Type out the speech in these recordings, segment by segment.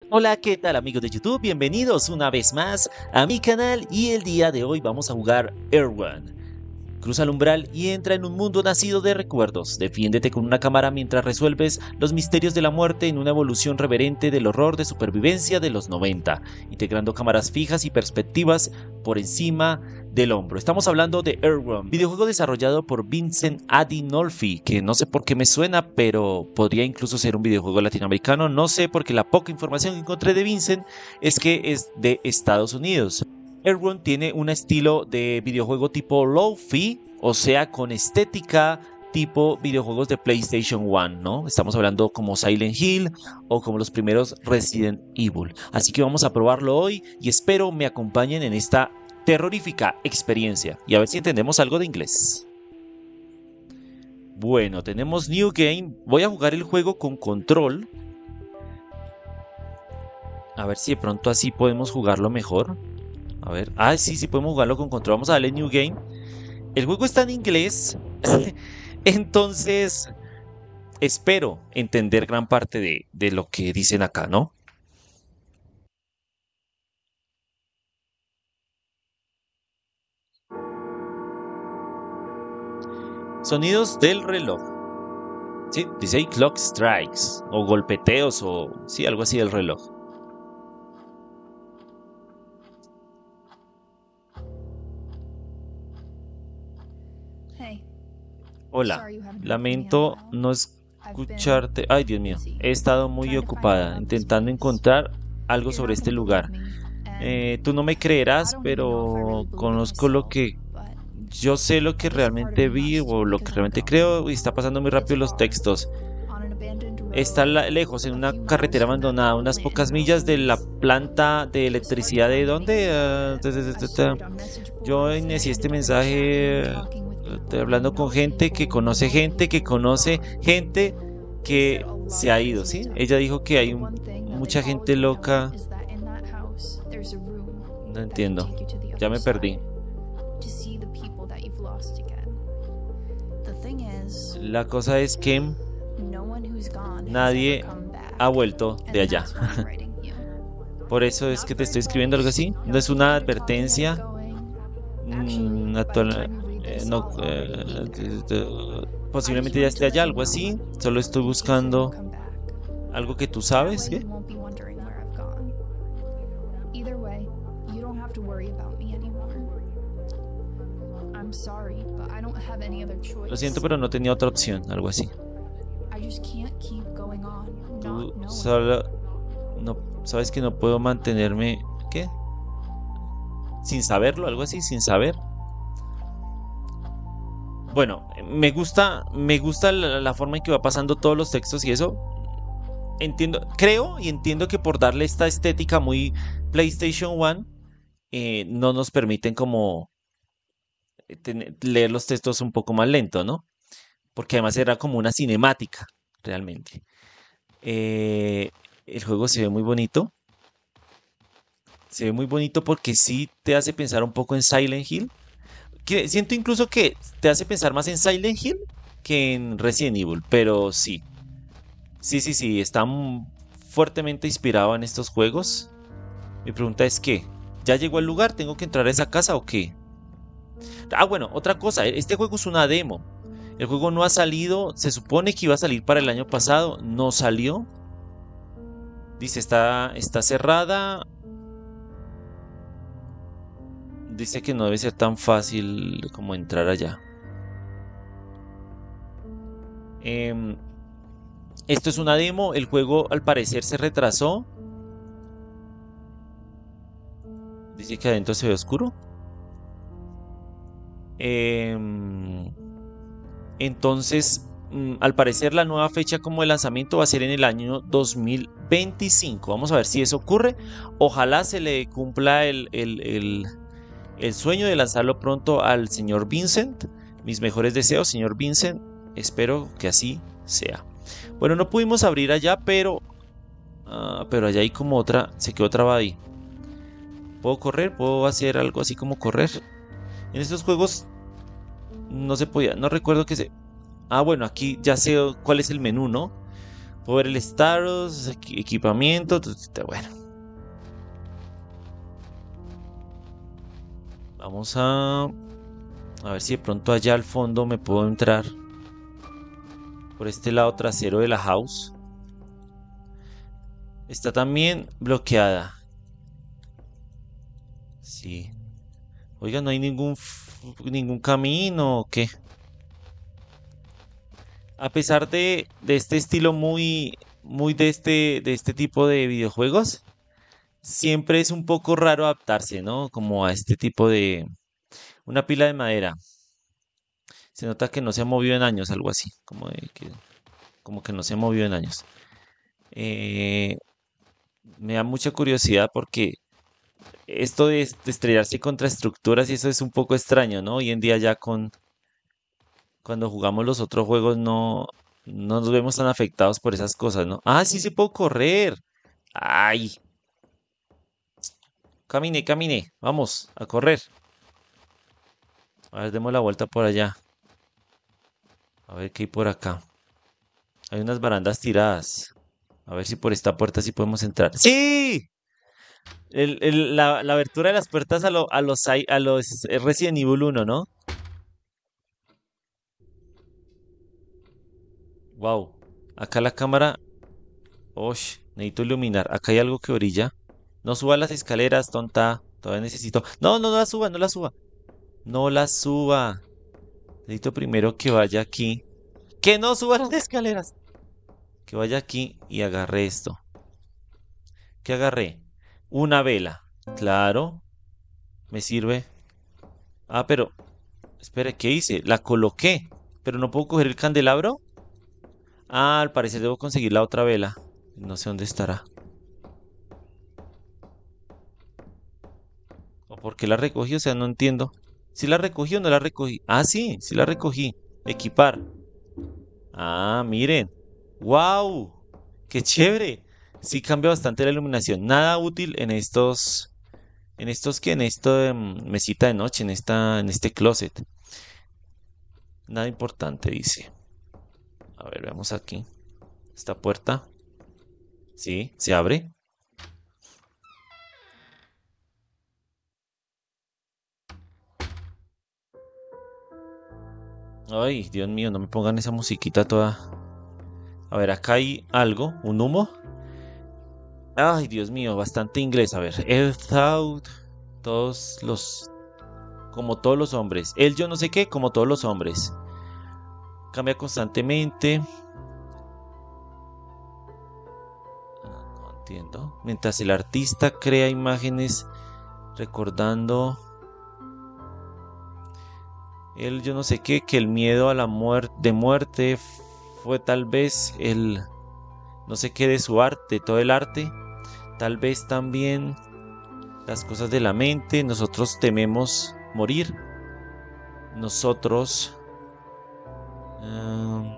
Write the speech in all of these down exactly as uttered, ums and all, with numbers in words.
Hola, ¿qué tal amigos de YouTube? Bienvenidos una vez más a mi canal y el día de hoy vamos a jugar Erwan. Cruza el umbral y entra en un mundo nacido de recuerdos. Defiéndete con una cámara mientras resuelves los misterios de la muerte en una evolución reverente del horror de supervivencia de los noventa, integrando cámaras fijas y perspectivas por encima del hombro. Estamos hablando de Erwan, videojuego desarrollado por Vincent Adinolfi, que no sé por qué me suena, pero podría incluso ser un videojuego latinoamericano. No sé, porque la poca información que encontré de Vincent es que es de Estados Unidos. Erwan tiene un estilo de videojuego tipo low-fi, o sea, con estética tipo videojuegos de PlayStation uno, ¿no? Estamos hablando como Silent Hill o como los primeros Resident Evil. Así que vamos a probarlo hoy y espero me acompañen en esta terrorífica experiencia y a ver si entendemos algo de inglés. Bueno, tenemos New Game. Voy a jugar el juego con control. A ver si de pronto así podemos jugarlo mejor. A ver, ah, sí, sí podemos jugarlo con control. Vamos a darle New Game. El juego está en inglés, entonces espero entender gran parte de, de lo que dicen acá, ¿no? Sonidos del reloj. Sí, dice ahí clock strikes, o golpeteos, o sí, algo así del reloj. Hola, lamento no escucharte. Ay, Dios mío, he estado muy ocupada intentando encontrar algo sobre este lugar. Eh, tú no me creerás, pero conozco lo que... Yo sé lo que realmente vi o lo que realmente creo y está pasando muy rápido los textos. Está lejos, en una carretera abandonada, unas pocas millas de la planta de electricidad. ¿De dónde? Uh, yo inicié este mensaje uh, hablando con gente que conoce gente que conoce gente que se ha ido, ¿sí? Ella dijo que hay un, mucha gente loca. No entiendo, ya me perdí. La cosa es que nadie ha vuelto de allá. Por eso es que te estoy escribiendo algo así. No es una advertencia. Mm, actual, eh, no, eh, posiblemente ya esté allá, algo así. Solo estoy buscando algo que tú sabes, ¿sí? Lo siento, pero no tenía otra opción, algo así. Tú solo no sabes que no puedo mantenerme, ¿qué? Sin saberlo, algo así, sin saber. Bueno, me gusta, me gusta la, la forma en que va pasando todos los textos y eso. Entiendo, creo y entiendo que por darle esta estética muy PlayStation uno, eh, no nos permiten como tener, leer los textos un poco más lento, ¿no? Porque además era como una cinemática, realmente. Eh, el juego se ve muy bonito. Se ve muy bonito porque sí te hace pensar un poco en Silent Hill. Que siento incluso que te hace pensar más en Silent Hill que en Resident Evil. Pero sí. Sí, sí, sí. Está fuertemente inspirado en estos juegos. Mi pregunta es ¿qué? ¿Ya llegó al lugar? ¿Tengo que entrar a esa casa o qué? Ah, bueno, otra cosa. Este juego es una demo. El juego no ha salido. Se supone que iba a salir para el año pasado. No salió. Dice, está, está cerrada. Dice que no debe ser tan fácil como entrar allá. Eh, esto es una demo. El juego al parecer se retrasó. Dice que adentro se ve oscuro. Eh, entonces, al parecer la nueva fecha como de lanzamiento va a ser en el año dos mil veinticinco. Vamos a ver si eso ocurre. Ojalá se le cumpla el... el, el El sueño de lanzarlo pronto al señor Vincent. Mis mejores deseos, señor Vincent. Espero que así sea. Bueno, no pudimos abrir allá, pero... Uh, pero allá hay como otra... Se quedó trabada ahí. ¿Puedo correr? ¿Puedo hacer algo así como correr? En estos juegos... No se podía... No recuerdo que se... Ah, bueno, aquí ya sé cuál es el menú, ¿no? Puedo ver el status, equi- equipamiento. tu, tu, tu, Bueno, vamos a... A ver si de pronto allá al fondo me puedo entrar. Por este lado trasero de la house. Está también bloqueada. Sí. Oiga, no hay ningún, f- ningún camino o qué. A pesar de, de este estilo muy, muy de este, de este tipo de videojuegos, siempre es un poco raro adaptarse, ¿no? Como a este tipo de... Una pila de madera. Se nota que no se ha movido en años, algo así. Como, de que, como que no se ha movido en años. Eh, Me da mucha curiosidad porque esto de, de estrellarse contra estructuras y eso es un poco extraño, ¿no? Hoy en día ya con cuando jugamos los otros juegos no, no nos vemos tan afectados por esas cosas, ¿no? Ah, sí se puedo correr. Ay, camine, camine. Vamos a correr. A ver, demos la vuelta por allá. A ver qué hay por acá. Hay unas barandas tiradas. A ver si por esta puerta sí podemos entrar. ¡Sí! El- el- la, la abertura de las puertas a, lo- a los, ai- a los Resident Evil uno, ¿no? Wow. Acá la cámara. Ush, necesito iluminar. Acá hay algo que brilla. No suba las escaleras, tonta. Todavía necesito. No, no, no la suba, no la suba. No la suba. Necesito primero que vaya aquí. Que no suba las escaleras. Que vaya aquí y agarre esto. ¿Qué agarré? Una vela. Claro, me sirve. Ah, pero. Espere, ¿qué hice? La coloqué. Pero no puedo coger el candelabro. Ah, al parecer debo conseguir la otra vela. No sé dónde estará. ¿O por qué la recogí? O sea, no entiendo. ¿Si la recogí o no la recogí? Ah, sí, sí la recogí. Equipar. Ah, miren. ¡Wow! ¡Qué chévere! Sí cambia bastante la iluminación. Nada útil en estos. ¿En estos qué? En esta em, mesita de noche, en esta, en este closet. Nada importante, dice. A ver, veamos aquí. Esta puerta. Sí, se abre. Ay, Dios mío, no me pongan esa musiquita toda. A ver, acá hay algo, un humo. Ay, Dios mío, bastante inglés. A ver, Earth thought, todos los, como todos los hombres. Él yo no sé qué, como todos los hombres. Cambia constantemente. Ah, no entiendo. Mientras el artista crea imágenes recordando. Él yo no sé qué, que el miedo a la muerte, de muerte fue tal vez el, no sé qué de su arte, todo el arte. Tal vez también las cosas de la mente. Nosotros tememos morir. Nosotros... um,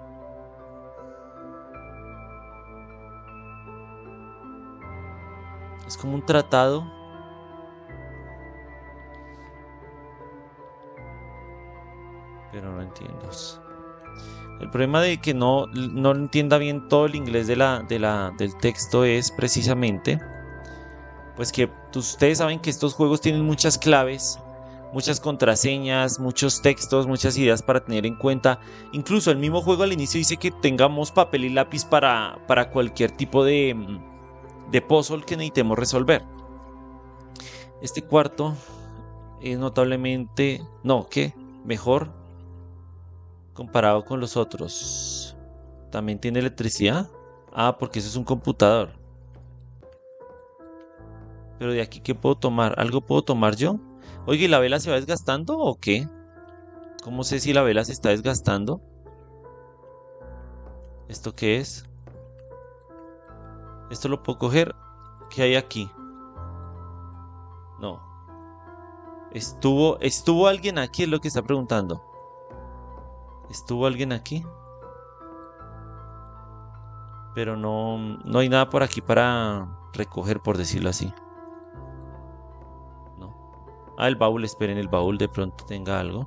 es como un tratado. Pero no entiendo. El problema de que no, no entienda bien todo el inglés de la, de la, del texto es precisamente, pues que ustedes saben que estos juegos tienen muchas claves, muchas contraseñas, muchos textos, muchas ideas para tener en cuenta. Incluso el mismo juego al inicio dice que tengamos papel y lápiz para, para cualquier tipo de, de puzzle que necesitemos resolver. Este cuarto es notablemente, no, ¿qué? Mejor comparado con los otros. ¿También tiene electricidad? Ah, porque eso es un computador. Pero de aquí, ¿qué puedo tomar? ¿Algo puedo tomar yo? Oye, ¿y la vela se va desgastando o qué? ¿Cómo sé si la vela se está desgastando? ¿Esto qué es? ¿Esto lo puedo coger? ¿Qué hay aquí? No. ¿Estuvo, estuvo alguien aquí? Es lo que está preguntando. ¿Estuvo alguien aquí? Pero no, no hay nada por aquí para recoger, por decirlo así. No. Ah, el baúl, esperen, el baúl de pronto tenga algo.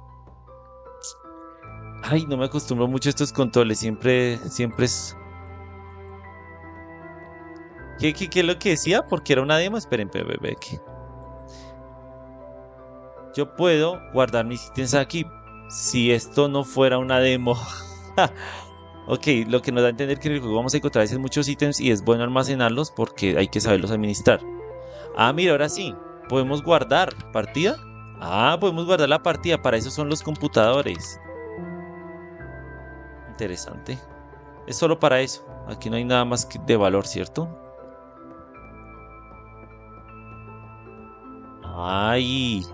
Ay, no me acostumbro mucho a estos controles. Siempre, siempre es. ¿Qué, qué, qué es lo que decía? Porque era una demo. Esperen, esperen, esperen, ¿qué? Yo puedo guardar mis ítems aquí. Si esto no fuera una demo. Ok, lo que nos da a entender que en el juego vamos a encontrar a veces muchos ítems y es bueno almacenarlos porque hay que saberlos administrar. Ah, mira, ahora sí. Podemos guardar partida. Ah, podemos guardar la partida. Para eso son los computadores. Interesante. Es solo para eso. Aquí no hay nada más que de valor, ¿cierto? Ay.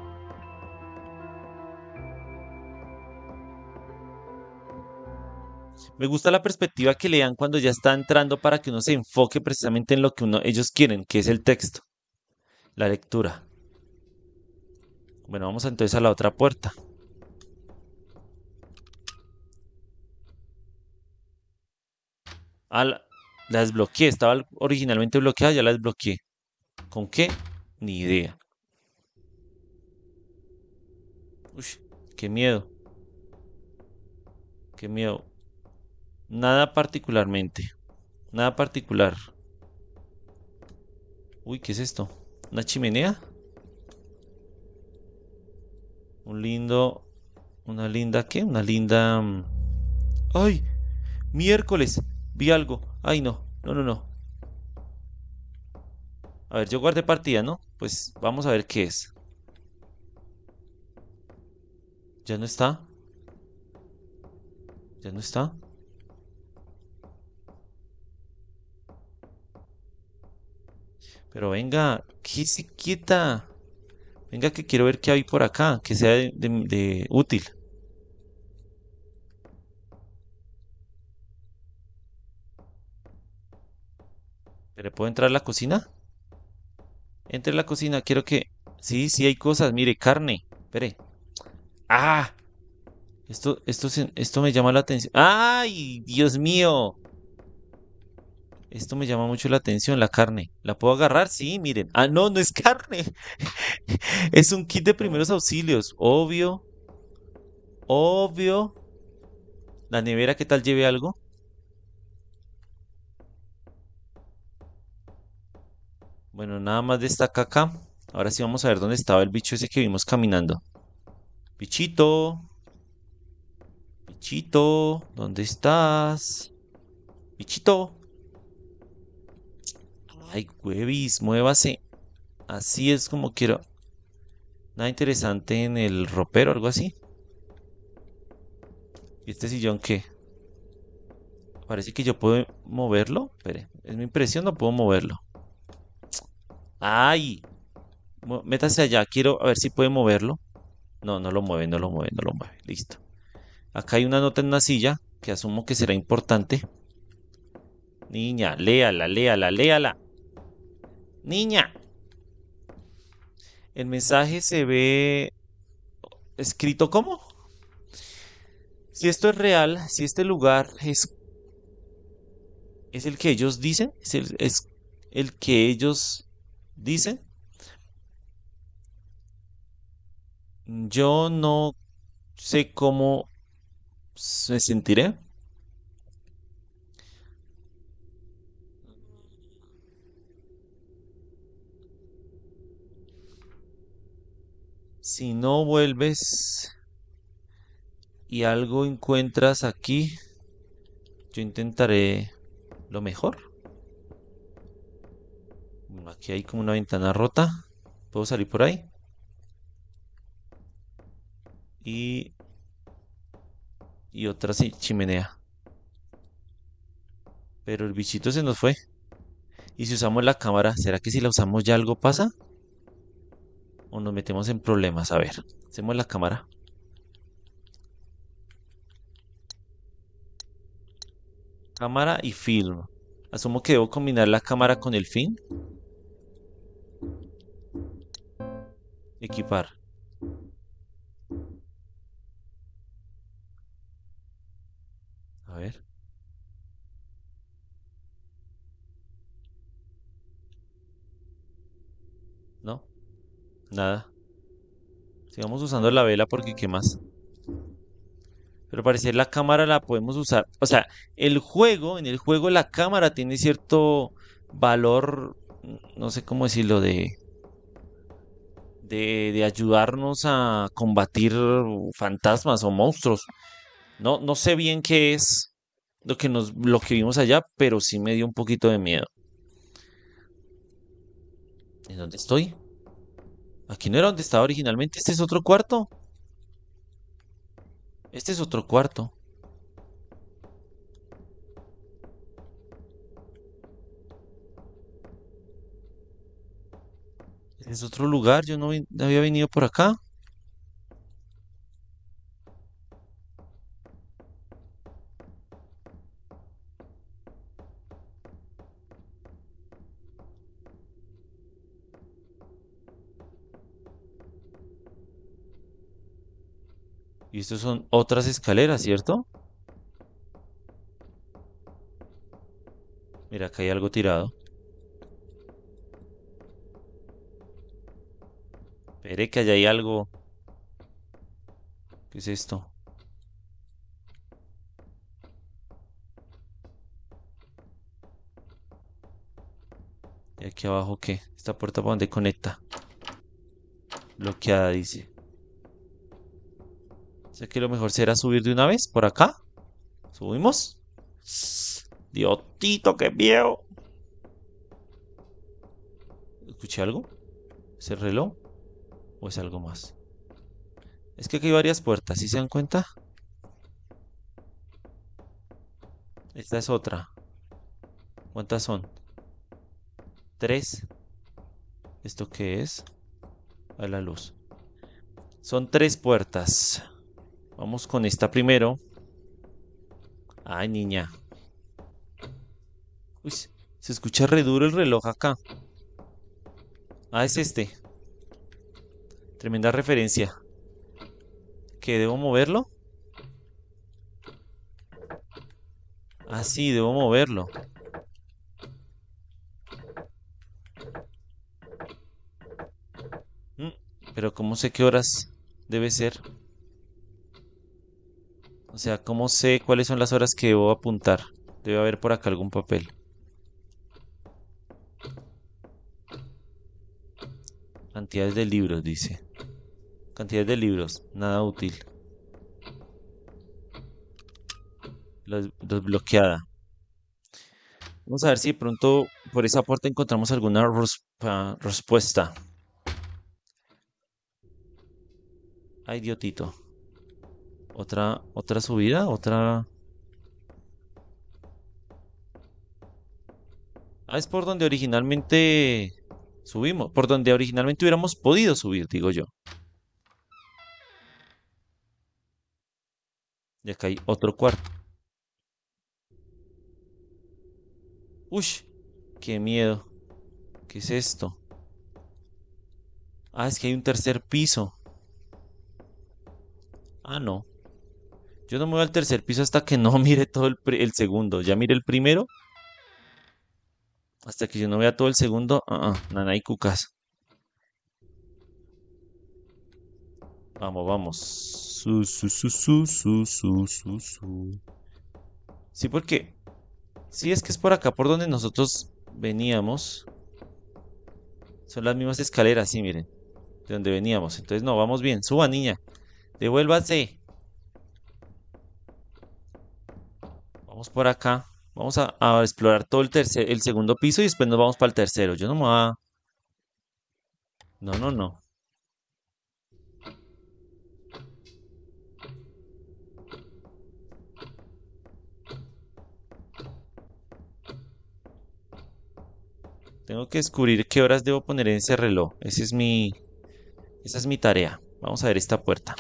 Me gusta la perspectiva que le dan cuando ya está entrando para que uno se enfoque precisamente en lo que uno, ellos quieren, que es el texto, la lectura. Bueno, vamos entonces a la otra puerta. Ah, la, la desbloqueé. Estaba originalmente bloqueada, ya la desbloqueé. ¿Con qué? Ni idea. Uy, qué miedo. Qué miedo. Nada particularmente. Nada particular. Uy, ¿qué es esto? ¿Una chimenea? Un lindo... Una linda, ¿qué? Una linda... mm, ¡Ay! Miércoles. Vi algo. Ay, no. No, no, no. A ver, yo guardé partida, ¿no? Pues vamos a ver qué es. ¿Ya no está? ¿Ya no está? Pero venga, ¿qué se quieta? Venga, que quiero ver qué hay por acá, que sea de, de- de útil. ¿Pero puedo entrar a la cocina? Entre a la cocina, quiero que... Sí, sí hay cosas, mire, carne. Espere. ¡Ah! Esto, esto, se- esto me llama la atención. ¡Ay, Dios mío! Esto me llama mucho la atención, la carne. ¿La puedo agarrar? Sí, miren. Ah, no, no es carne. Es un kit de primeros auxilios. Obvio, obvio. La nevera, ¿qué tal lleve algo? Bueno, nada más destaca acá. Ahora sí vamos a ver dónde estaba el bicho ese que vimos caminando. Bichito, bichito, ¿dónde estás? Bichito. Ay, huevis, muévase. Así es como quiero. Nada interesante en el ropero, algo así. ¿Y este sillón qué? Parece que yo puedo moverlo. Espere, es mi impresión, no puedo moverlo. ¡Ay! Mu- Métase allá, quiero a ver si puede moverlo. No, no lo mueve, no lo mueve, no lo mueve. Listo. Acá hay una nota en una silla que asumo que será importante. Niña, léala, léala, léala. Niña. El mensaje se ve escrito como. Si esto es real, si este lugar es, es el que ellos dicen, es el, es el que ellos dicen, yo no sé cómo me sentiré. Si no vuelves y algo encuentras aquí, yo intentaré lo mejor. Bueno, aquí hay como una ventana rota. ¿Puedo salir por ahí? Y, y otra sí, chimenea. Pero el bichito se nos fue. ¿Y si usamos la cámara, será que si la usamos ya algo pasa? ¿O nos metemos en problemas? A ver, hacemos la cámara. Cámara y film. Asumo que debo combinar la cámara con el film. Equipar. A ver, no, nada. Sigamos usando la vela porque ¿qué más? Pero parecer la cámara la podemos usar. O sea, el juego, en el juego la cámara tiene cierto valor, no sé cómo decirlo, de, de, de ayudarnos a combatir fantasmas o monstruos. No, no sé bien qué es lo que nos, lo que vimos allá, pero sí me dio un poquito de miedo. ¿En dónde estoy? Aquí no era donde estaba originalmente. Este es otro cuarto. Este es otro cuarto. Este es otro lugar. Yo no, vi- no había venido por acá. Y estos son otras escaleras, ¿cierto? Mira, acá hay algo tirado. Espere que allá hay algo. ¿Qué es esto? ¿Y aquí abajo qué? ¿Esta puerta para dónde conecta? Bloqueada, dice. O sea que lo mejor será subir de una vez por acá. ¿Subimos? Diosito, qué miedo. ¿Escuché algo? ¿Es el reloj? ¿O es algo más? Es que aquí hay varias puertas, ¿sí se dan cuenta? Esta es otra. ¿Cuántas son? Tres. ¿Esto qué es? A la luz. Son tres puertas. Vamos con esta primero. Ay, niña. Uy, se escucha re duro el reloj acá. Ah, es este. Tremenda referencia. ¿Qué debo moverlo? Ah, sí, debo moverlo. Mm, pero ¿cómo sé qué horas debe ser? O sea, ¿cómo sé cuáles son las horas que debo apuntar? Debe haber por acá algún papel. Cantidades de libros, dice. Cantidades de libros, nada útil. Los, los bloqueada. Vamos a ver si de pronto por esa puerta encontramos alguna respa- respuesta. Ay, Diotito. Otra, otra subida, otra. Ah, es por donde originalmente subimos. Por donde originalmente hubiéramos podido subir, digo yo. Y acá hay otro cuarto. Ush, qué miedo. ¿Qué es esto? Ah, es que hay un tercer piso. Ah, no. Yo no me voy al tercer piso hasta que no mire todo el, pri- el segundo. Ya mire el primero. Hasta que yo no vea todo el segundo. Ah, ah, nana y cucas. Vamos, vamos. Su, su, su, su, su, su, su, su. Sí, porque. Sí, es que es por acá por donde nosotros veníamos. Son las mismas escaleras, sí, miren. De donde veníamos. Entonces, no, vamos bien. Suba, niña. Devuélvase. Vamos por acá. Vamos a, a explorar todo el tercer, el segundo piso y después nos vamos para el tercero. Yo no me voy a. No, no, no. Tengo que descubrir qué horas debo poner en ese reloj. Ese es mi, esa es mi tarea. Vamos a ver esta puerta.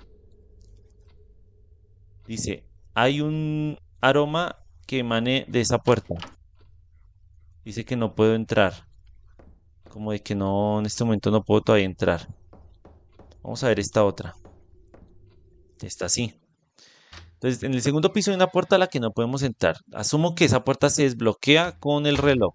Dice, hay un aroma que emane de esa puerta. Dice que no puedo entrar. Como de que no, en este momento no puedo todavía entrar. Vamos a ver esta otra. Esta sí. Entonces, en el segundo piso hay una puerta a la que no podemos entrar. Asumo que esa puerta se desbloquea con el reloj.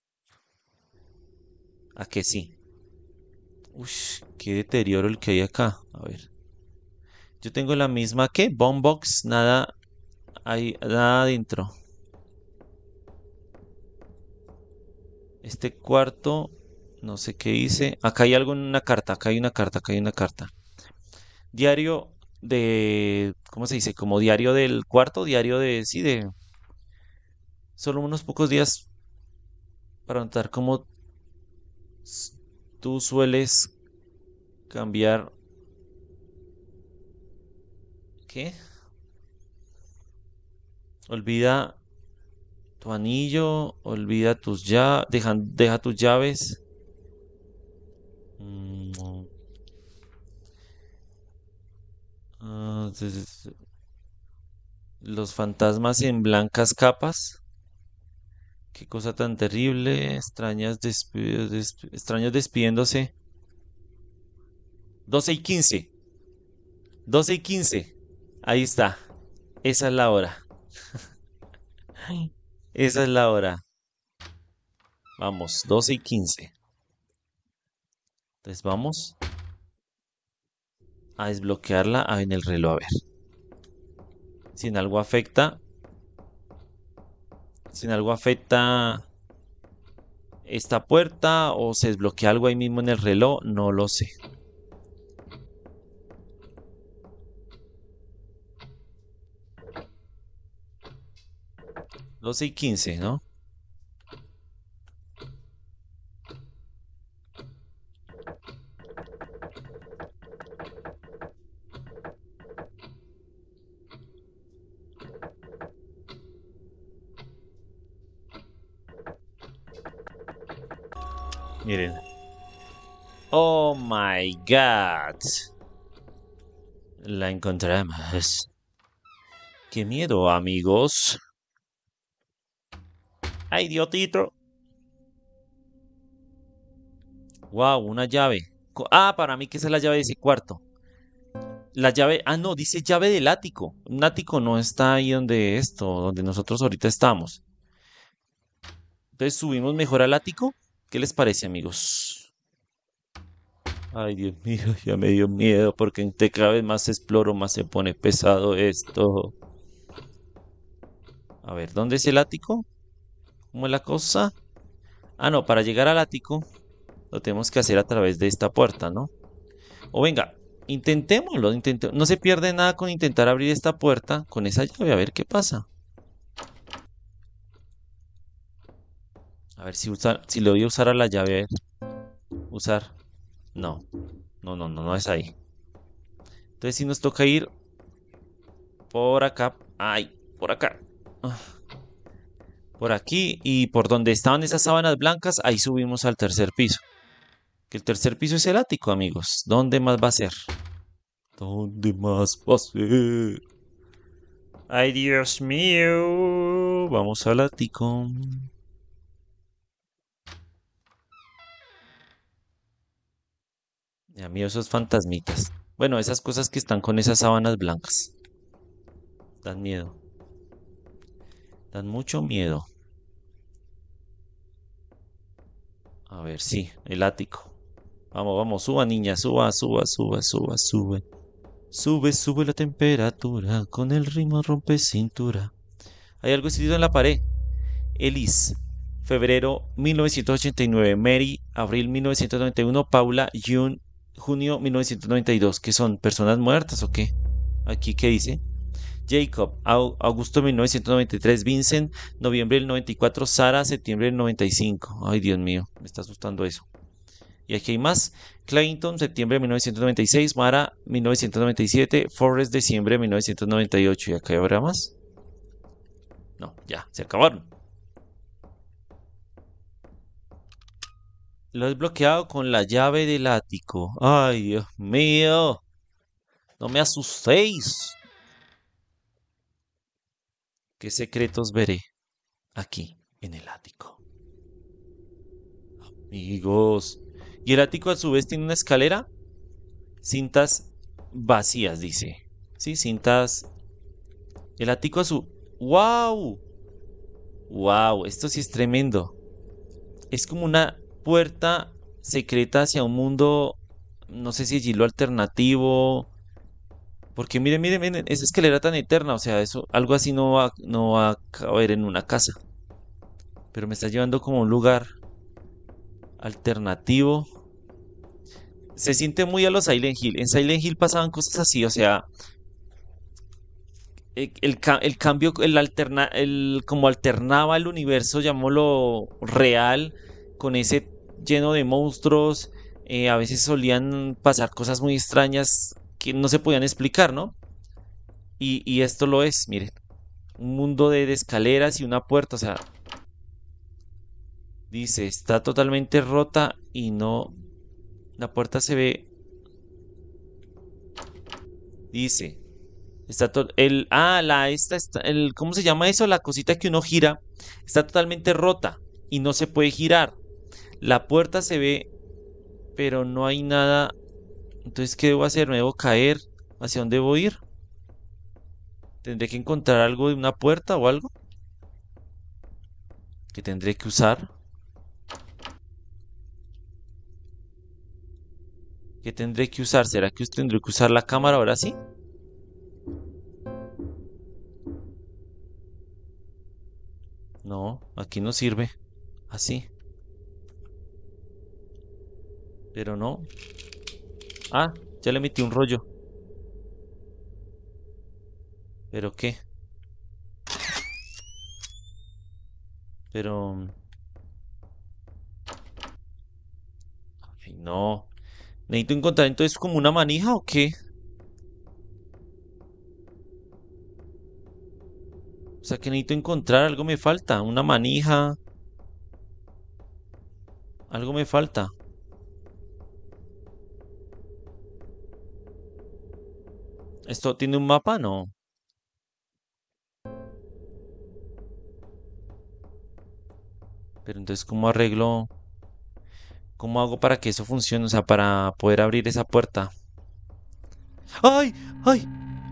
¿A que sí? Ush, qué deterioro el que hay acá. A ver. Yo tengo la misma que Boombox, nada hay, nada adentro. Este cuarto, no sé qué hice. Acá hay algo en una carta, acá hay una carta, acá hay una carta. Diario de, ¿cómo se dice? Como diario del cuarto, diario de, sí, de solo unos pocos días para notar cómo s- tú sueles cambiar, ¿qué? Olvida tu anillo, olvida tus llaves, deja, deja tus llaves. Mm, ah, s- s- los fantasmas en blancas capas. Qué cosa tan terrible. Extrañas despi- des- extraños despidiéndose. Doce y quince. Doce y quince. Ahí está. Esa es la hora. Esa es la hora. Vamos, doce y quince. Entonces vamos a desbloquearla ah, en el reloj. A ver. Si en algo afecta. Si en algo afecta esta puerta o se desbloquea algo ahí mismo en el reloj, no lo sé. Doce y quince, ¿no? Miren. Oh my God. La encontramos. Qué miedo, amigos. Ay, idiotito. Wow, una llave. Co- Ah, para mí que esa es la llave de ese cuarto. La llave, ah, no, dice llave del ático. Un ático no está ahí donde esto, donde nosotros ahorita estamos. Entonces subimos mejor al ático. ¿Qué les parece, amigos? Ay, Dios mío, ya me dio miedo porque entre cada vez más exploro, más se pone pesado esto. A ver, ¿dónde es el ático? ¿Cómo es la cosa? Ah, no, para llegar al ático lo tenemos que hacer a través de esta puerta, ¿no? O venga, intentémoslo, intente- no se pierde nada con intentar abrir esta puerta con esa llave, a ver qué pasa. A ver si usar, si le voy a usar a la llave, a ver, usar. No, no, no, no, no es ahí. Entonces si nos toca ir por acá. Ay, por acá. Ah, por aquí y por donde estaban esas sábanas blancas, ahí subimos al tercer piso. Que el tercer piso es el ático, amigos. ¿Dónde más va a ser? ¿Dónde más va a ser? Ay, Dios mío. Vamos al ático. Y a mí esos fantasmitas. Bueno, esas cosas que están con esas sábanas blancas. Dan miedo. Dan mucho miedo. A ver, sí, el ático. Vamos, vamos, suba niña, suba, suba, suba, suba, sube. Sube, sube la temperatura. Con el ritmo rompe cintura. Hay algo escrito en la pared. Elise, febrero mil novecientos ochenta y nueve. Mary, abril mil novecientos noventa y uno. Paula, June, junio mil novecientos noventa y dos. ¿Qué son? ¿Personas muertas o qué? Aquí, ¿qué dice? Jacob, Au- Augusto mil novecientos noventa y tres. Vincent, noviembre del noventa y cuatro. Sara, septiembre del noventa y cinco. Ay, Dios mío, me está asustando eso. Y aquí hay más. Clayton, septiembre de mil novecientos noventa y seis. Mara, mil novecientos noventa y siete. Forrest, diciembre de mil novecientos noventa y ocho. ¿Y acá habrá más? No, ya, se acabaron. Lo he desbloqueado con la llave del ático. Ay, Dios mío. No me asustéis. ¿Qué secretos veré aquí en el ático? Amigos. Y el ático a su vez tiene una escalera. Cintas vacías, dice. Sí, cintas. El ático a su... ¡Wow! ¡Wow! Esto sí es tremendo. Es como una puerta secreta hacia un mundo, no sé si decirlo alternativo. Porque miren, miren, miren, esa escalera tan eterna, o sea, eso, algo así no va, no va a caber en una casa. Pero me está llevando como a un lugar. alternativo. Se siente muy a los Silent Hill. En Silent Hill pasaban cosas así, o sea, el, el ca- el cambio, el alterna, el como alternaba el universo, llamémoslo real, con ese lleno de monstruos. Eh, a veces solían pasar cosas muy extrañas que no se podían explicar, ¿no? Y, y esto lo es, miren, un mundo de, de escaleras y una puerta, o sea, dice, está totalmente rota y no, la puerta se ve, dice, está todo, el, ah, la, esta, está, el, ¿cómo se llama eso? La cosita que uno gira, está totalmente rota y no se puede girar. La puerta se ve, pero no hay nada. Entonces, ¿qué debo hacer? ¿Me debo caer? ¿Hacia dónde debo ir? ¿Tendré que encontrar algo de una puerta o algo que tendré que usar? ¿Qué tendré que usar? ¿Será que tendré que usar la cámara ahora sí? No, aquí no sirve. Así. Pero no. Ah, ya le metí un rollo. ¿Pero qué? Pero... ay, no. ¿Necesito encontrar entonces como una manija o qué? O sea, que necesito encontrar, algo me falta. Una manija. Algo me falta. ¿Esto tiene un mapa? No. Pero entonces, ¿cómo arreglo? ¿Cómo hago para que eso funcione? O sea, para poder abrir esa puerta. ¡Ay! ¡Ay!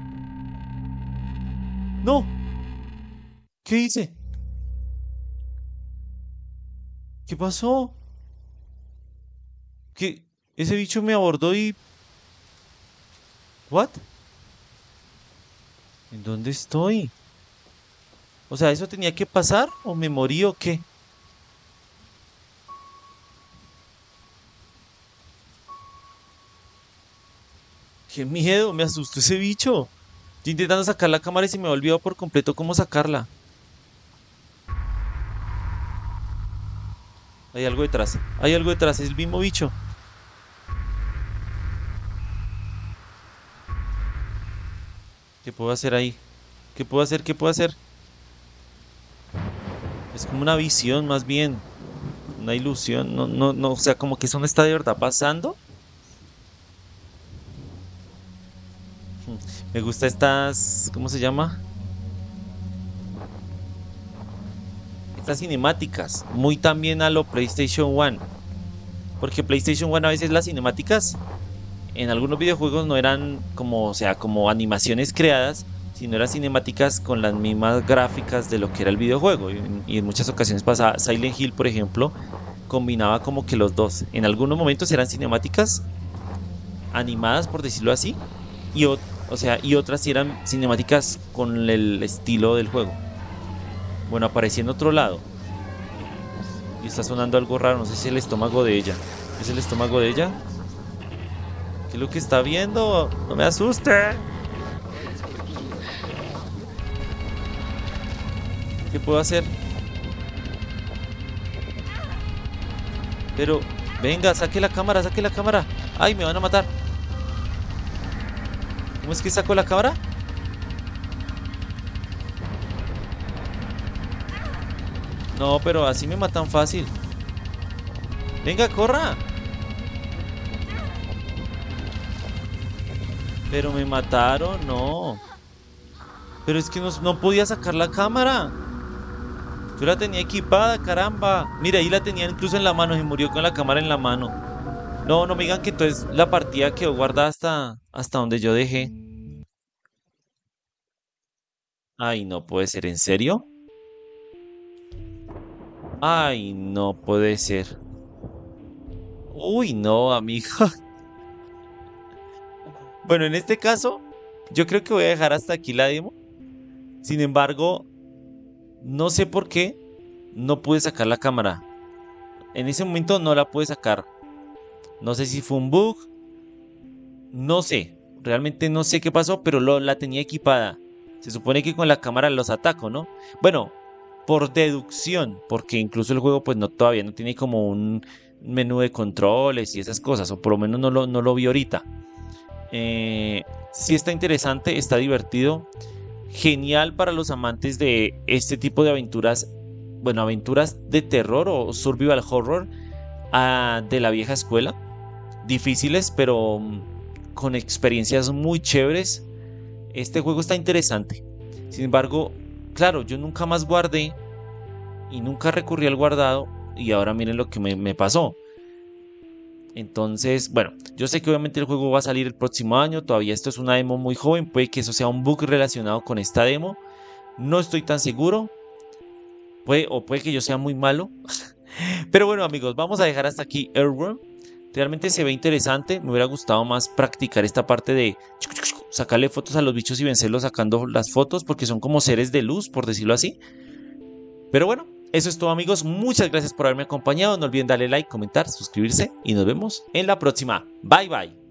¡No! ¿Qué hice? ¿Qué pasó? ¿Qué? Ese bicho me abordó y... ¿What? ¿En dónde estoy? O sea, ¿eso tenía que pasar? ¿O me morí o qué? ¡Qué miedo! Me asustó ese bicho. Yo intentando sacar la cámara y se me ha olvidado por completo cómo sacarla. Hay algo detrás. Hay algo detrás. Es el mismo bicho. ¿Qué puedo hacer ahí? ¿Qué puedo hacer? ¿Qué puedo hacer? Es como una visión, más bien. Una ilusión. No, no, no. O sea, como que eso no está de verdad pasando. Hmm. Me gusta estas. ¿Cómo se llama? Estas cinemáticas. Muy también a lo PlayStation uno. Porque PlayStation uno a veces las cinemáticas en algunos videojuegos no eran como, o sea, como animaciones creadas, sino eran cinemáticas con las mismas gráficas de lo que era el videojuego. Y, y en muchas ocasiones pasaba, Silent Hill, por ejemplo, combinaba como que los dos. En algunos momentos eran cinemáticas animadas, por decirlo así, y, o, o sea, y otras sí eran cinemáticas con el estilo del juego. Bueno, aparecía en otro lado. Y está sonando algo raro, no sé si es el estómago de ella. ¿Es el estómago de ella? ¿Qué es lo que está viendo? ¡No me asuste! ¿Qué puedo hacer? Pero, venga, saque la cámara, saque la cámara. ¡Ay, me van a matar! ¿Cómo es que saco la cámara? No, pero así me matan fácil. Venga, corra. Pero me mataron, no. Pero es que no, no podía sacar la cámara. Yo la tenía equipada, caramba. Mira, ahí la tenía incluso en la mano y murió con la cámara en la mano. No, no me digan que entonces la partida quedó guardada hasta, hasta donde yo dejé. Ay, no puede ser, ¿en serio? Ay, no puede ser. Uy, no, amigo. Bueno, en este caso, yo creo que voy a dejar hasta aquí la demo. Sin embargo, no sé por qué no pude sacar la cámara. En ese momento no la pude sacar. No sé si fue un bug. No sé. Realmente no sé qué pasó, pero lo, la tenía equipada. Se supone que con la cámara los ataco, ¿no? Bueno, por deducción, porque incluso el juego pues no, todavía no tiene como un menú de controles y esas cosas, o por lo menos no lo, no lo vi ahorita. Eh, sí está interesante, está divertido. Genial para los amantes de este tipo de aventuras. Bueno, aventuras de terror o survival horror ah, de la vieja escuela. Difíciles, pero mm, con experiencias muy chéveres. Este juego está interesante. Sin embargo, claro, yo nunca más guardé y nunca recurrí al guardado. Y ahora miren lo que me, me pasó. Entonces, bueno, yo sé que obviamente el juego va a salir el próximo año. Todavía esto es una demo muy joven. Puede que eso sea un bug relacionado con esta demo. No estoy tan seguro. Puede, o puede que yo sea muy malo. Pero bueno, amigos, vamos a dejar hasta aquí Earthworm. Realmente se ve interesante. Me hubiera gustado más practicar esta parte de sacarle fotos a los bichos y vencerlos sacando las fotos, porque son como seres de luz, por decirlo así. Pero bueno, eso es todo, amigos. Muchas gracias por haberme acompañado. No olviden darle like, comentar, suscribirse y nos vemos en la próxima. Bye bye.